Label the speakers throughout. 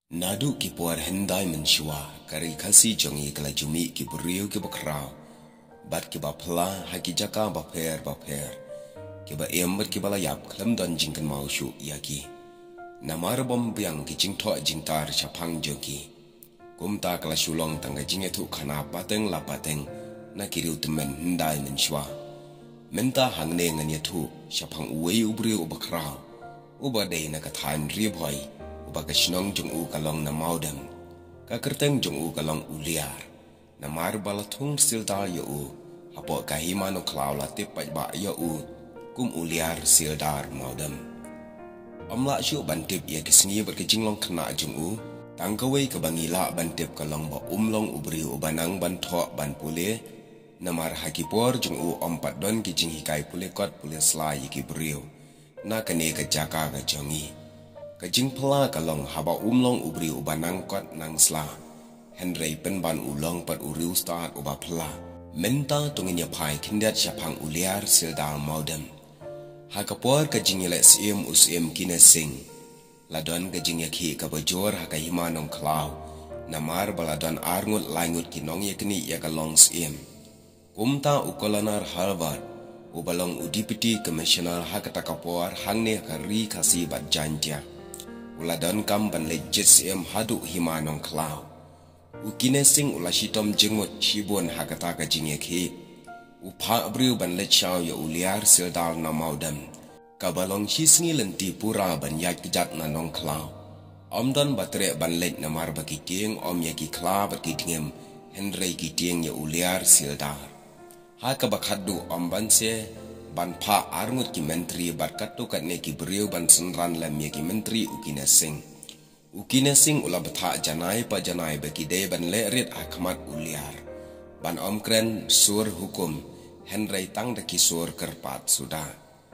Speaker 1: Nadu ki puar hendai menshua kari kasi jongi kala jumi ki buriu ki bakrau bat ki bapla haki jaka baper ki ba ember ki bala yap klam don jingkan mau shu yaki namar bom biang ki jingtho jingtar chapang jogi kumta kala shulong tangga jingetu khana pateng la pateng na kiriu temen hendai menshua menta hangne ngani thu chapang uwei ubriu bakrau ubade na kathan ribhoi ubaga shinong jung u kalong na maudam ka kerteng jung u kalong uliar na mar balathung sildar yo u hapo kahima no klaw la tipai ba yo u kum uliar sildar maudam amla shu bantip ya kisngi berkejinglong khna jung u tangkawei ka bangila bantip kalong ba umlong ubri ubanang bantho ban pule na mar hakipor jung u ompat don ki jinghikai pule kot pule sla yiki brio na kane ka jaka ka jongi kajing pela kalong haba umlong ubri ubanang kot nang sla Henry penban ulong pat uriu start uba pela menta tunginya pai kindat syapang uliar sildar maudem hakapor kajing yele sim usim kinesing ladon kajing yakhi kabajor hakahima nong klaw namar baladon arngut langut kinong yakni yakalong sim kumta ukolanar Harvard ubalong udipiti commissioner hakatakapor hangne kari kasi bat janja uladon kam ban legit sim hadu hima nong klaw ukine sing ulashitom jengut shibon hakata ka jingekhi upha abriu ban le chaw ya uliar sildar na maudam kabalong hisngi lenti pura ban yak jat na nong klaw omdon batre ban le na mar baki tieng om yaki kla baki tingem Henry ki tieng ya uliar sildar hakabakadu om ban se ban pha arngut ki menteri barkatu kat ne ki beriu ban senran lam ye ki menteri ukina sing ula batha janai pa janai baki de ban le rit akmat uliar ban omkren sur hukum Henry tang de ki sur kerpat sudah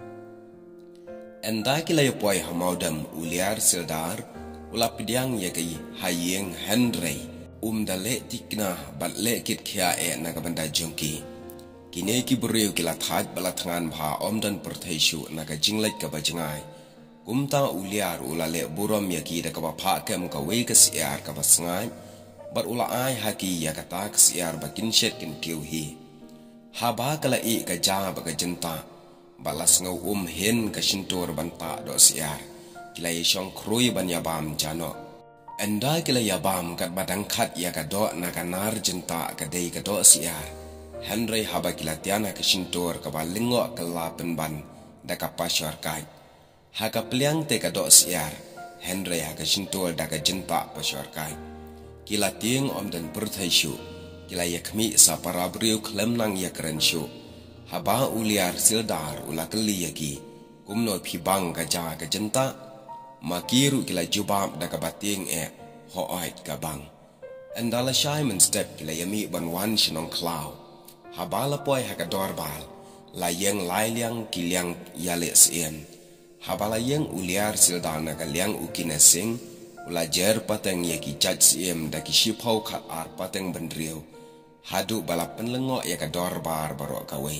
Speaker 1: enda ki lay poi hamaudam uliar sildar ula pidiang ye ki hayeng Henry dale tikna bat le kit khia e na ka banda jongki kine ki buriu kila thaj bala thangan bha omdan perthaisu naga jinglait ka bajangai kumta uliar ulale burom yaki da ka ba pha kem ka we ka siar ka basangai bar ula ai haki ya ka tak siar bakin shet kin tiu hi haba kala e ka ja ba ka jenta balas ngau hen ka shintor banta do siar kila yeshong krui ban yabam jano enda kila yabam kat badang khat ya ka do naga nar jenta ka dei ka do siar Henry haba kilatiana ke shintor ka balingo kala penban da ka pasyar kai haka pliang te ka do siar Henry haka shintor da ka jenta pasyar kai kilating om dan perthaisu kila yakmi sa para briu klem nang yakren shu haba uliar sildar ula keli yaki kumno phibang ka ja ka jenta makiru kila jubab da ka bating e hoait ka bang andala shaiman step kila yami ban wan shinong klaw habala poi hakador bal layeng lailiang kiliang yale sien habala yeng uliar sildana kaliang ukina sing ulajer pateng yaki jaj siem daki shipau khat ar pateng bendriu hadu bala penlengo yakador bar baro kawe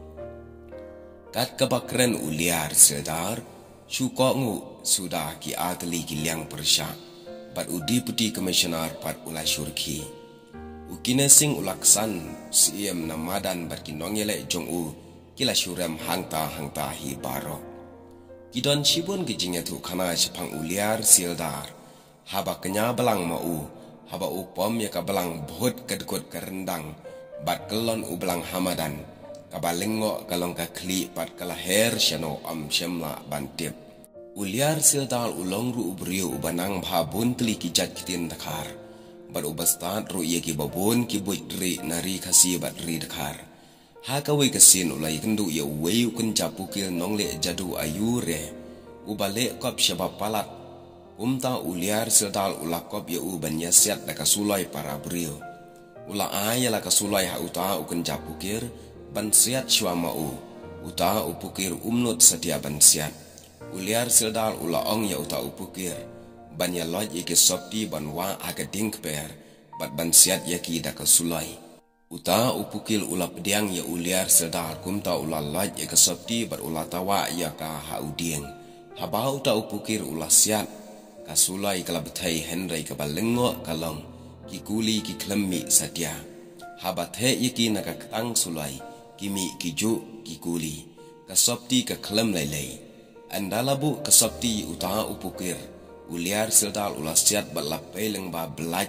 Speaker 1: kat kabakren uliar sildar syuko ngu sudah ki atli kiliang persya pat udi puti komisioner pat ula syurki ukine sing ulaksan siem na madan berkinong yele jong u kila syurem hangta hi baro kidon shibun gijingnya tu khana chapang uliar sildar haba kenya belang ma u haba upom ya ka belang bhut kedkut kerendang bat kelon u belang hamadan kabalingo kalong ka kli pat kala her shano am shemla bantip uliar sildar ulong ru ubriu ubanang bhabun tli kijat kitin dakar baru bastat ruye ki babon ki buitri nari khasi batri dakar hakawe kasin ulai kendu ya wei kun japukil nongle jadu ayure ubale kop syabab palat umta uliar sildal ulakop ya uban yasiat da kasulai para brio ula ayala kasulai ha uta ukun japukir ban siat syama uta upukir umnut setia ban siat uliar sildal ula ong ya uta upukir banya loj yaki sopti ban wa aga ding per bat ban siat yaki da kasulai uta upukil ula pediang ya uliar sildar kumta ula loj yaki sopti bat ula tawa ya ka haudieng haba uta upukir ula siat kasulai kalabatai Henry kabalengok kalong ki kuli ki klemmi sadia habathe yiki nakakatang sulai kimi kiju ki kuli kasopti ka klem lailai andalabu kasopti uta upukir uliar sildal ulasiat balapay leng ba belaj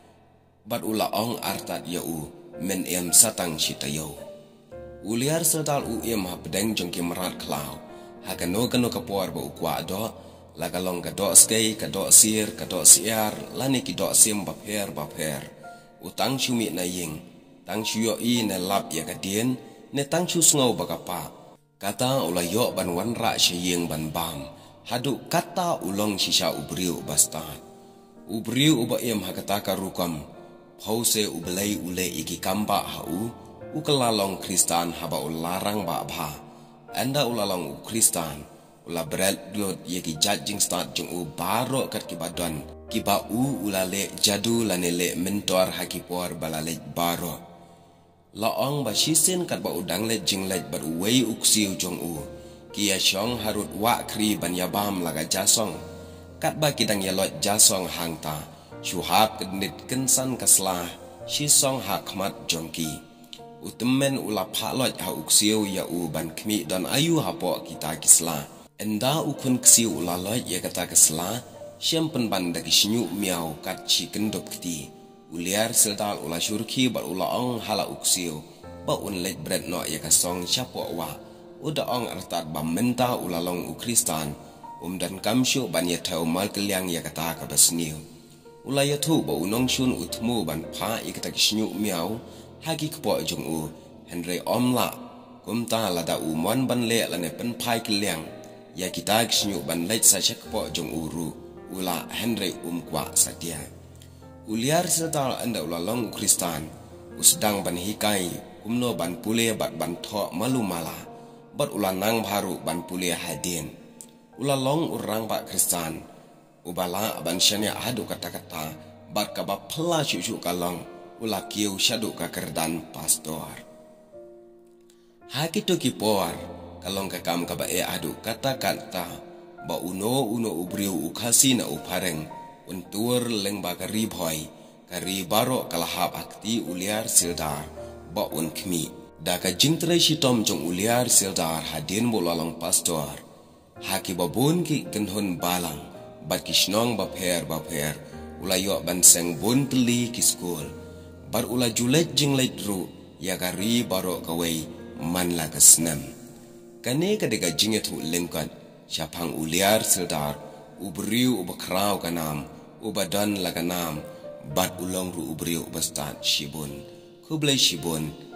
Speaker 1: bat ulaong artat yau men em satang sitayo uliar sildal em hapdeng jongki merat klau hakano kano kapor ba ukwa do lagalong kadok skei kadok sir kadok siar lani kidok sim baper utang chumi na ying tang chuyo i na lap ya kadien ne tang chu sngo bakapa kata ulayo ban wanra syeng ban bam hadu kata ulong sisa ubriu bastat ubriu uba em hakata karukam pause ubelai ule iki kamba hau ukalalong kristan haba ularang ba bha anda ulalong kristan ula berat dot yeki judging start jung u baro kat kibadan kiba u ulale jadu lanele mentor hakipor balale baro laong ba shisen kat ba udang le jing le bat wei uksiu jong u kia shong harut wa kri ban yabam laga jasong kat ba kidang yalot jasong hangta shuhab kednit kensan kasla shisong hakmat jongki utemen ula phalot ha uksiu ya u ban kmi don ayu hapo kita kisla enda ukun ksiu ulaloi ya kata kesla siampen banda kisnyu miau kat chi kendop kiti uliar sildal ula syurki bat ulaong hala uksiu ba un let bread no ya kasong chapo wa uda ong artat ba menta ulalong ukristan dan kamsyu ban ya tau mal keliang ya kata ka basniu ulaya tu ba unong shun utmu ban pha ya kata kisnyu miau hagi kpo jung u Henry omla kumta lada umon ban le lane pen pai keliang ya kita kisnyu ban leit sa chakpo jong uru ula Henry kwa sadia uliar setal anda ulalong kristan usdang ban hikai kumno ban pule bat ban tho malumala bat ulanang baru ban pule hadin ulalong urang ba kristan ubala ban syanya adu kata-kata bat ka ba phla chuchu kalong ula kiu syadu ka kerdan pastor hakito kipor kalong kakam ka ba e adu kata-kata ba uno ubriu ukasi na upareng untur leng ba karibhoy karibaro kalahap akti uliar sildar ba unkmi da ka jintre shitom jong uliar sildar hadin bolalong pastor haki babun ki kenhun balang bat kisnong ba pher ulayo ban seng bun teli ki school bar ula julet jinglet ru ya karibaro kawai man la kasnam kane kadega jinget hu lengkat syapang uliar sildar ubriu ubakrau kanam ubadan laganam bat ulong ru ubriu ubastat shibun kublai shibun